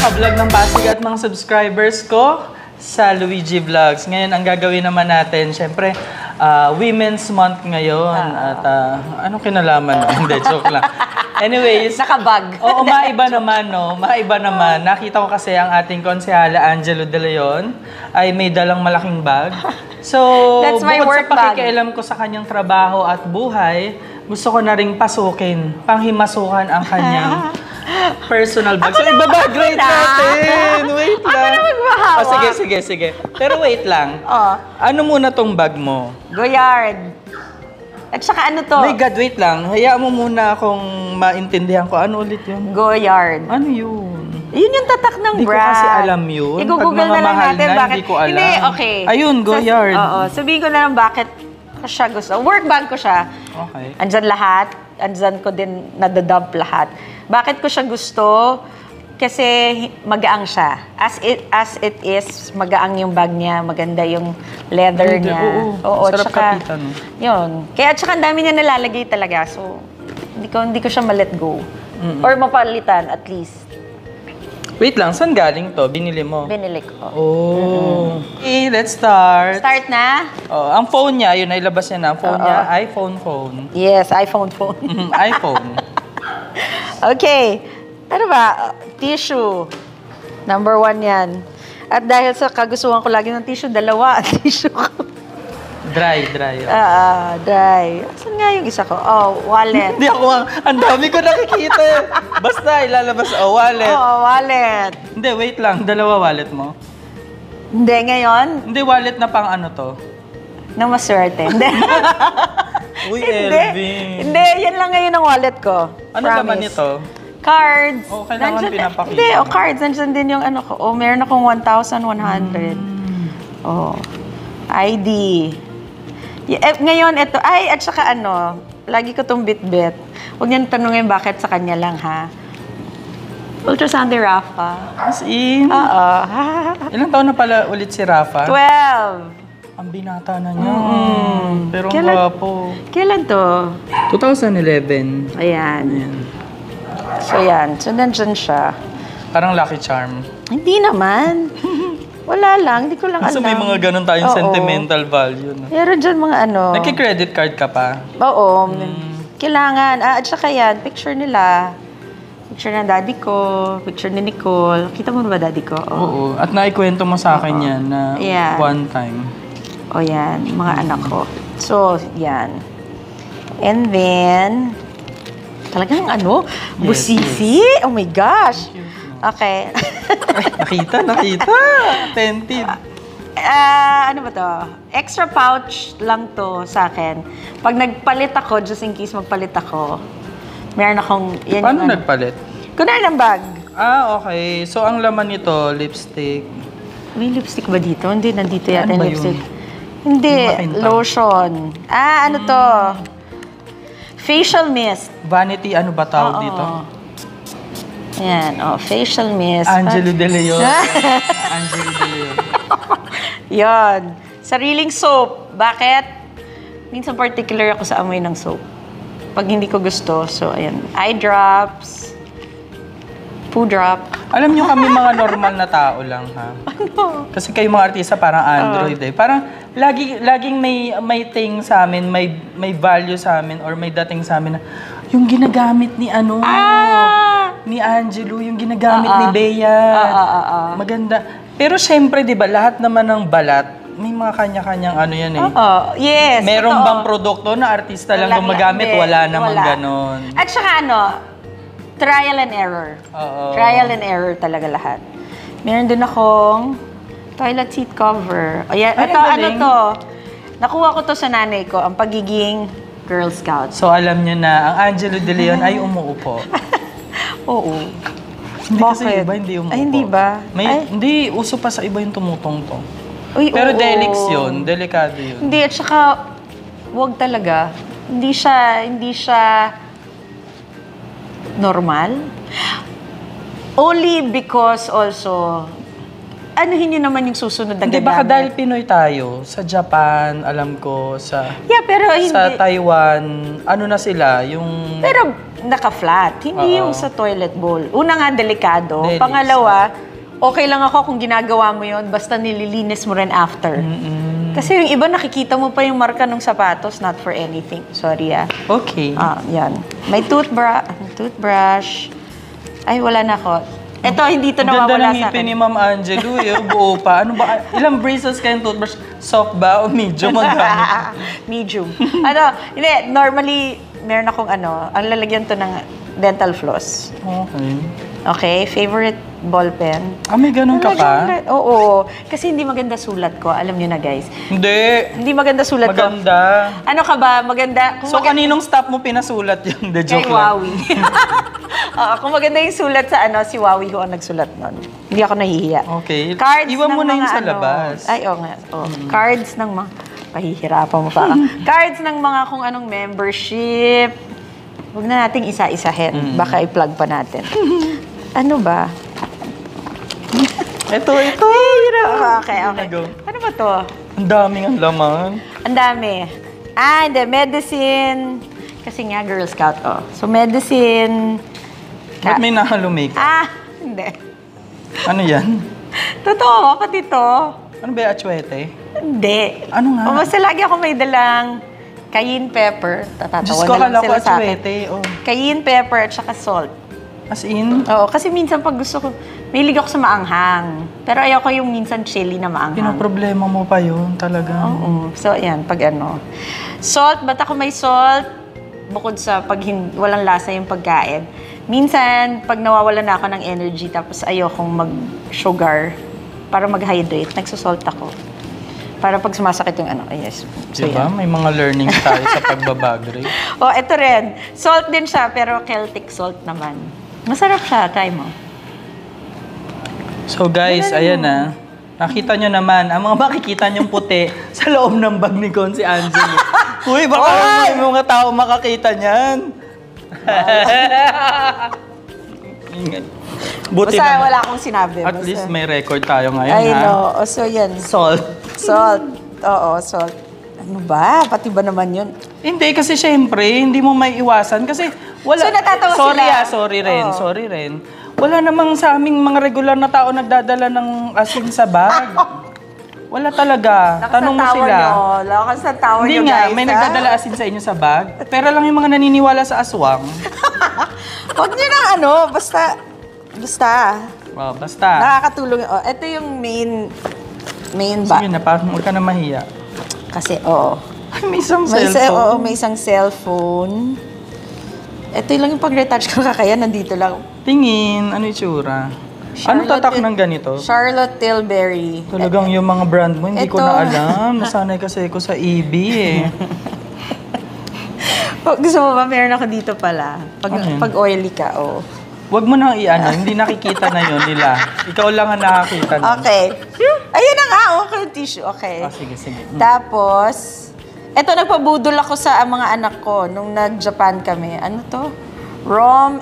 ka-vlog ng Pasig at mga subscribers ko sa Luigi Vlogs. Ngayon, ang gagawin naman natin, syempre, Women's Month ngayon. At anong kinalaman? Hindi, joke lang. Anyways. Nakabag. Oo, maiba naman, no? Maiba naman. Nakita ko kasi ang ating konsehala, Angelo De Leon, ay may dalang malaking bag. So, That's my bukod work sa pakikialam ko sa kanyang trabaho at buhay, gusto ko na ring pasukin, panghimasukan ang kanyang personal bag. So, ibabag rate natin. Wait lang. Ako na maghahawak. Oh, sige. Pero wait lang. Ano muna tong bag mo? Goyard. At saka ano to? My God, wait lang. Hayaan mo muna akong maintindihan ko. Ano ulit yun? Goyard. Ano yun? Yun yung tatak ng Hindi ko brand. kasi alam yun. I-google Pag mga na lang mahal natin na, bakit. hindi ko alam. Hindi, okay. Ayun, Goyard. Oo, sabihin ko na lang bakit ko siya gusto. Work bag ko siya. Okay. Andyan lahat. Andyan ko din nadadump lahat. Bakit ko siya gusto? Kasi magaang siya. As it is, magaang yung bag niya, maganda yung leather niya. Oo, sarap tsaka, kapitan. Yun. Kaya at saka ang dami niya nalalagay talaga. So, hindi ko siya ma-let go. Or mapalitan at least. Wait lang, saan galing to? Binili mo? Binili ko. Oh. Okay, let's start. Start na? Oh, ang phone niya, yun, nailabas niya na. Ang phone niya, iPhone phone. Yes, iPhone phone. iPhone. Okay. Ano ba? Tissue. Number 1 yan. At dahil sa kagustuhan ko lagi ng tissue, 2 ang tissue ko. Dry. Dry. Saan nga yung isa ko? Oh, wallet. Hindi ako, ang dami ko nakikita. Basta ilalabas, wallet. Wallet. Hindi, wait lang. 2 wallet mo? Hindi, ngayon, Hindi, wallet na pang ano to? na maswerte. Hindi. Uy, Elvin. Hindi, yan lang ngayon ang wallet ko. Ano Promise. naman ito? Cards. Oh, kailangan pinapakita. Hindi, cards. Nandiyan din yung ano ko. Oh, meron akong 1,100. Oh. ID. Ngayon, ito. Ay, at saka ano, lagi ko itong bit-bit. Huwag niyo tanungin bakit sa kanya lang, ha? Ultrasound ni Rafa. As in? Oo. Ilang taon na pala ulit si Rafa? 12. Ang binata na niya. Pero ang Kailan- gwapo. Kailan to? 2011. Ayan. So, yan. So, nandyan siya. Parang Lucky Charm. Hindi naman. Wala lang. Hindi ko lang Kasi alam. may mga ganun tayong Oo. sentimental value. No? Meron dyan mga ano. Nagki-credit card ka pa? Oo. Kailangan. At saka yan, picture nila. Picture ng daddy ko. Picture ni Nicole. Kita mo ba daddy ko? Oo. At naikwento mo sa akin yan na Yan. one time. O yan, mga anak ko. So, yan. And then, talagang ano? Busisi? Oh my gosh. Okay. Nakita. Attentive. Ano ba to? Extra pouch lang to sa akin. Pag nagpalit ako, just in case magpalit ako, meron akong... Yan Paano yung, nagpalit? Kunwari ng bag. Okay. So, ang laman nito, lipstick. May lipstick ba dito? Hindi, nandito yata Ano yung ba lipstick. yun? Hindi, Makintab. lotion. Ano to? Facial mist. Vanity, ano ba tawag Oo. dito? Yan, facial mist. Angelo De Leon. Angelo De Leon. Yan. Sariling soap. Bakit? Minsan particular ako sa amoy ng soap. Pag hindi ko gusto, so ayan. Eye drops. Poo drop. Alam nyo kami mga normal na tao lang, ha? Ano? Kasi kayo mga artista parang Android eh. Parang laging may thing sa amin, may value sa amin or may dating sa amin na yung ginagamit ni ano, ni Angelo, yung ginagamit ni Bea. Maganda. Pero syempre, 'di ba, lahat naman ng balat may mga kanya-kanyang ano yan eh. Yes. Meron totoo. bang produkto na artista lang gumagamit? Hindi, Wala namang wala. ganon. At saka trial and error. Oo. Trial and error talaga lahat. Meron din akong toilet seat cover. Ayan, Ay, ito, ang ano galing. to? Nakuha ko to sa nanay ko, ang pagiging Girl Scout. So alam nyo na, ang Angelo De Leon ay umuupo. Oo. Hindi kasi Bakit? iba, hindi umuupo. Ay, hindi ba? Ay. Hindi, uso pa sa iba yung tumutong-tong. Uy, Pero oo. delix yun, delikado yun. Hindi, at saka, wag talaga. Hindi siya normal. Only because also, anuhin nyo naman yung susunod na Hindi, gagamit. baka dahil Pinoy tayo, sa Japan, alam ko, Yeah, pero hindi. sa Taiwan, ano na sila, yung... Pero naka-flat, hindi Oo. yung sa toilet bowl. Una nga, delikado. Delis. Pangalawa, okay lang ako kung ginagawa mo yon basta nililinis mo rin after. Kasi yung iba, nakikita mo pa yung marka ng sapatos, not for anything. Sorry Okay. yan. May toothbrush. Ay, wala na ako. Ito, hindi ito Ang ganda nawawala ng sa ngipin ni akin. Ma'am Angelo, buo pa. Ano ba? Ilang braces kayong toothbrush? Soft ba o medium magamit? Medium. Hindi, normally, meron akong ang lalagyan to ng dental floss. Okay. Okay, favorite ball pen. May ganun ka pa? Oo. Kasi hindi maganda sulat ko. Alam niyo na, guys. Hindi. Hindi maganda sulat ko. Maganda. Ano ka ba? Maganda. So, kaninong stop mo pinasulat yun? The Kay joke lang. Wawi. Kung maganda yung sulat sa si Wawi ko ang nagsulat nun. Hindi ako nahihiya. Okay. Cards Iwan ng mo na mga yung sa labas. Ay, oo nga. Cards ng mga... Pahihirapan mo pa. Cards ng mga kung anong membership. Huwag na nating isa-isahin. Baka i-plug pa natin. Ano ba? Ito. Okay. Go. Ano ba to? Ang daming ang laman. Ang dami. Hindi. Medicine. Kasi nga, Girl Scout, So, medicine. Ba't may nahalo makeup? Hindi. Ano yan? Totoo, pati to. Ano ba yung atsuete? Hindi. Ano nga? Basta lagi ako may dalang cayenne pepper. Diyos Tatatawa ko, na lang akala ko sila sa akin. atsuete. Oh. Cayenne pepper at saka salt. As in? Oo, kasi minsan pag gusto ko, mahilig ako sa maanghang. Pero ayoko yung minsan chili na maanghang. Pinoproblema mo pa yun talaga. Oo. So, ayan, pag Salt, ba't ako may salt? Bukod sa pag walang lasa yung pagkain. Minsan, pag nawawalan na ako ng energy, tapos ayokong mag-sugar para mag-hydrate, nagsusalt ako. Para pag sumasakit yung yes. So, Diba? yan. May mga learnings tayo sa pagbabagre. Ito rin. Salt din siya, pero Celtic salt naman. Masarap siya. Try mo. So guys, ayan na. Nakita nyo naman, ang mga makikita nyong puti sa loob ng bag ni Consi Angelo. Uy, baka may mga tao makakita niyan. Ingat. Buti Basta naman. wala akong sinabi. At least may record tayo ngayon, I ha? know. So, yan. Salt. Salt. Oo, salt. Ano ba? Pati ba naman yun? Hindi, kasi syempre, hindi mo may iwasan. Kasi wala... So, natatawa sorry, sila? Sorry rin, Oo. sorry rin. Wala namang sa aming mga regular na tao nagdadala ng asin sa bag. Wala talaga. Tanong mo sila. Lakas sa tawa nyo, Hindi nga, guys. may nagdadala asin sa inyo sa bag. Pero lang yung mga naniniwala sa aswang. Huwag nyo na basta. Wow, basta. Nakakatulong. Ito yung main ba? Sige na, parang huwag ka na mahiya. Kasi, Ay, may isang May cellphone. may isang cellphone. Ito lang yung pag-retouch ko kaya nandito lang. Tingin, ano itsura? Ano tatak ng ganito? Charlotte Tilbury. Talagang yung mga brand mo, hindi ko Ito. na alam. Nasanay kasi ako sa EB eh. Gusto mo ba? Meron ako dito pala. Ano yun? Pag oily ka, Huwag mo nang i-ano, hindi nakikita na yun nila. Ikaw lang ang nakakita na. Okay. Ayun na nga, yung tissue. Okay. Sige. Tapos, eto, nagpabudol ako sa mga anak ko nung nag-Japan kami. Ano to? Rom.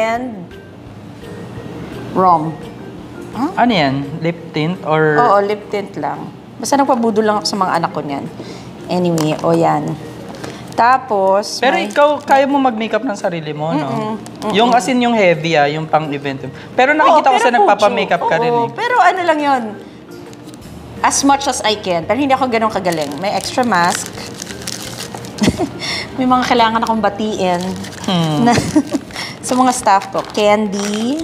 Ano yan? Lip tint or... Oo, lip tint lang. Basta nagpabudol lang ako sa mga anak ko niyan. Anyway, yan. Tapos, Pero ikaw, kaya mo mag-makeup ng sarili mo, no? Yung asin yung heavy, yung pang-event. Pero nakikita ko sa nagpapa-makeup ka rin eh. Pero ano lang yun, as much as I can. Pero hindi ako ganun kagaling. May extra mask. May mga kailangan akong batiin na, sa mga staff ko. Candy,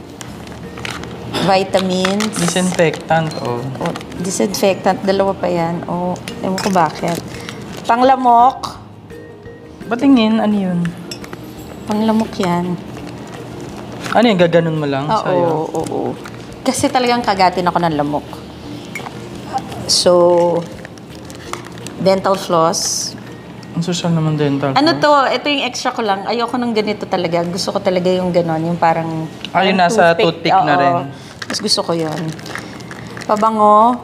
vitamins, Disinfectant, disinfectant. Dalawa pa yan. Ewan ko bakit. Panglamok. Batingin, ano yun? Panglamok yan. Ano yun, gaganon mo lang sa'yo? Oo. Kasi talagang kagatin ako ng lamok. So, dental floss. Ang social naman dental. Ano to? Ito yung extra ko lang. Ayoko ng ganito talaga. Gusto ko talaga yung ganon. Yung parang... Yung nasa toothpick na rin. Mas gusto ko yun. Pabango.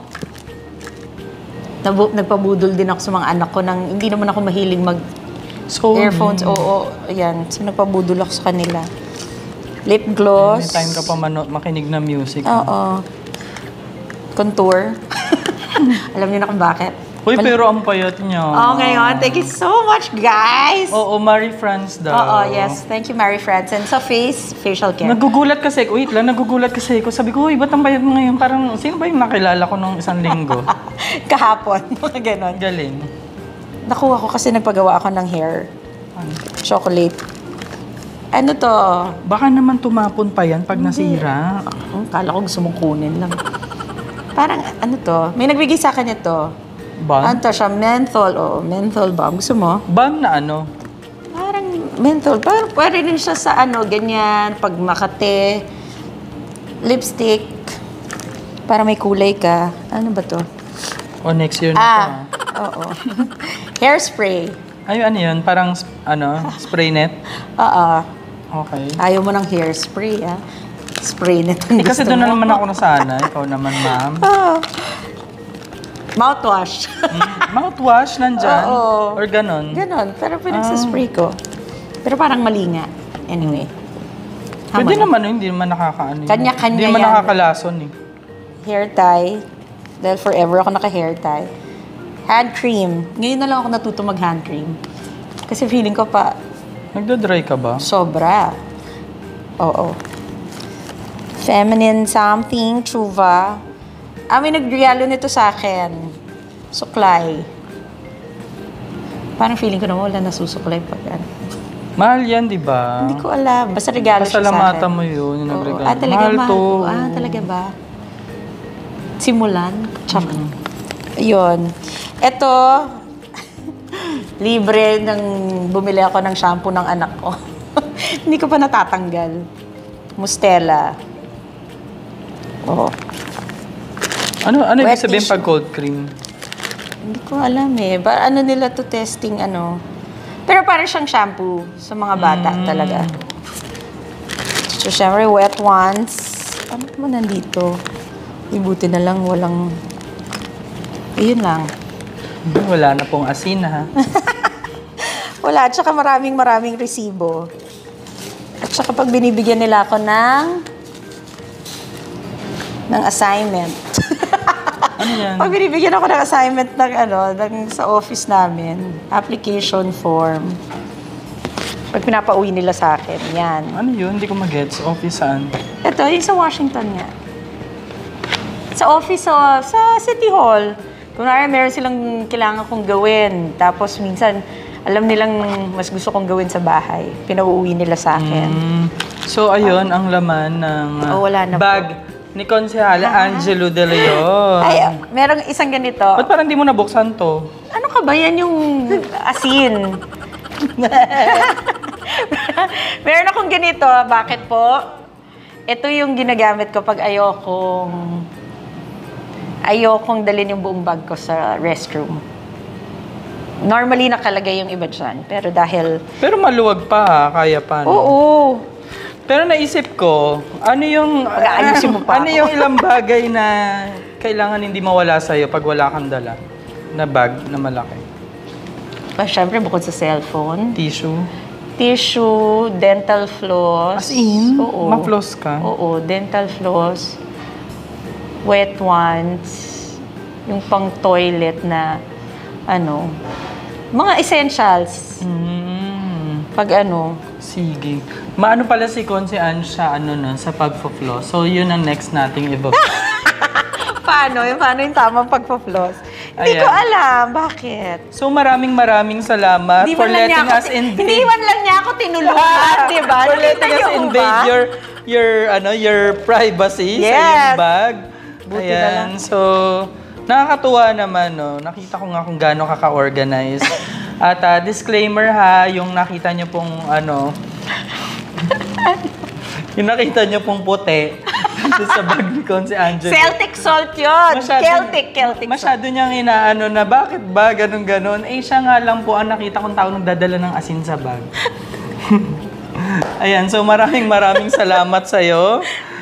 Nagpabudol din ako sa mga anak ko nang hindi naman ako mahilig earphones. Oo. Ayan. So, nagpabudol ako sa kanila. Lip gloss. May time ka pa makinig ng music. Oo. contour. Alam niyo na kung bakit. Uy, pero ang payat niya. Ngayon, thank you so much, guys! Oo, Marie France daw. Yes. Thank you, Mary Franz. And sa face, facial care. Nagugulat kasi ako. Wait lang, nagugulat kasi ako. Sabi ko, uy, ba't ang payat mo ngayon? Parang, sino ba yung nakilala ko nung isang linggo? Kahapon, mga ganon. Galing. Nakuha ko kasi nagpagawa ako ng hair. Chocolate. Ano to? Baka naman tumapon pa yan pag nasira. Kala ko gusto mong kunin lang. Parang, ano to? May nagbigay sa akin ito. Ban? Ano to siya? Menthol. Menthol balm. Gusto mo? Ban na ano? Parang menthol. Parang pwede rin siya sa ganyan. Pag makate. Lipstick. Para may kulay ka. Ano ba to? O next year na Oo. Hairspray. Ay, ano yun? Parang, spray net? Oo. Okay. Ayaw mo ng hairspray, Spray net ang Kasi gusto doon na mo. naman ako nasana. Ikaw naman, ma'am. Mouthwash. Mouthwash nandyan? Oo. Or ganon? Ganon. Pero pinagsaspray ko. Pero parang mali nga. Anyway. Pwede naman, hindi naman nakakaano. Kanya-kanya Hindi naman yan. nakakalason eh. Hair tie. Dahil forever ako naka-hair tie. Hand cream. Ngayon na lang ako natuto mag-hand cream. Kasi feeling ko pa, Nagda-dry ka ba? sobra. Oo. Feminine something, Truva. May nag-regalo nito sa akin. Suklay. Parang feeling ko naman wala nasusuklay pag Mahal yan, di ba? Hindi ko alam. Basta regalo siya sa akin. Pasalamatan mo yun, yung nagregalo. Talaga Mahal to. Talaga ba? Simulan? Tsaka. Ayun. Ito, libre nang bumili ako ng shampoo ng anak ko. Hindi ko pa natatanggal. Mustela. Oo. Ano ibig Wet sabihin tissue. pag cold cream? Hindi ko alam eh. Ano nila to testing Pero parang siyang shampoo sa mga bata talaga. So, syempre, wet ones. Ano naman nandito? Buti na lang, walang... Ayun lang. Wala na pong asin, ha? Wala. At saka maraming resibo. At saka pag binibigyan nila ako ng assignment. Ano yan? Pag binibigyan ako ng assignment sa office namin, application form. Pag pinapauwi nila sa akin, yan. Ano yun? Hindi ko mag-gets. Office saan? Ito, yung sa Washington nga. Sa office, sa City Hall. Kunwari, meron silang kailangan kong gawin. Tapos minsan, alam nilang mas gusto kong gawin sa bahay. Pinauuwi nila sa akin. So, ayun, ang laman ng wala na bag ni Konsehala Angelo De Leon. Ay, merong isang ganito. Ba't parang di mo nabuksan to? Ano ka ba? Yan yung asin. Meron akong ganito. Bakit po? Ito yung ginagamit ko pag ayokong dalhin yung buong bag ko sa restroom. Normally, nakalagay yung iba dyan. Pero dahil... Pero maluwag pa, ha? Kaya pa, no? Oo. Pero naisip ko, ano yung... Pag-aayusin mo pa ano ako. yung ilang bagay na kailangan hindi mawala sa'yo pag wala kang dala na bag na malaki? Siyempre, bukod sa cellphone. Tissue, dental floss. As in? Oo. Ma-floss ka? Oo, dental floss. Wet ones. Yung pang toilet na, mga essentials. Pag Sige. Maano pala si Conce Ange sa sa pagpo-floss. So, yun ang next nating Paano yung tamang pagpa-floss? Hindi Ayan. ko alam. Bakit? So, maraming salamat for letting us invade. Hindi man lang niya ako tinulungan, di ba? For letting us invade your privacy sa iyong bag. Buti na lang. So, nakakatuwa naman, no? Nakita ko nga kung gaano kaka-organize. At disclaimer ha, yung nakita niyo pong yung nakita niyo pong puti sa bag ni Conce Angelo. Celtic salt yun. Celtic salt. Masyado niyang inaano na bakit ba ganun-ganon. Siya nga lang po ang nakita kong tao nagdadala ng asin sa bag. Ayan, so maraming salamat sa'yo.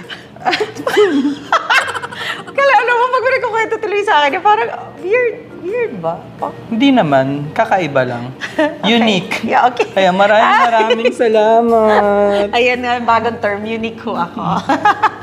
Alam mo, pag nagkukwento tuloy sa akin, parang weird ba? Hindi naman, kakaiba lang. Unique. Yeah, okay. Kaya maraming salamat. Ayan nga, bagong term, unique ko ako.